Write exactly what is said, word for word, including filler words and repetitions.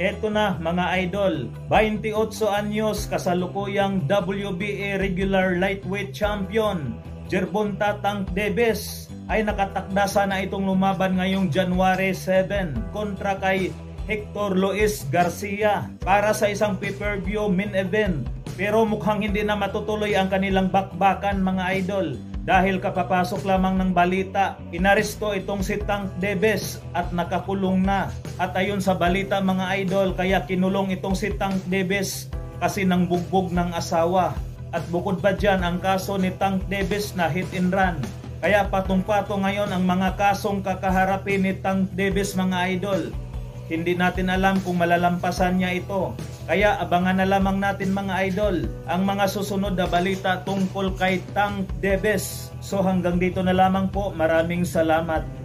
Eto na mga idol, twenty-eight anyos kasalukuyang W B A regular lightweight champion Gervonta Tank Davis ay nakatakda sana itong lumaban ngayong January seven kontra kay Hector Luis Garcia para sa isang pay-per-view main event. Pero mukhang hindi na matutuloy ang kanilang bakbakan mga idol. Dahil kapapasok lamang ng balita, inaresto itong si Tank Davis at nakakulong na. At ayon sa balita mga idol, kaya kinulong itong si Tank Davis kasi nang bugbog ng asawa. At bukod pa dyan ang kaso ni Tank Davis na hit and run. Kaya patong-patong ngayon ang mga kasong kakaharapin ni Tank Davis mga idol. Hindi natin alam kung malalampasan niya ito. Kaya abangan na lamang natin mga idol ang mga susunod na balita tungkol kay Tank Davis. So hanggang dito na lamang po. Maraming salamat.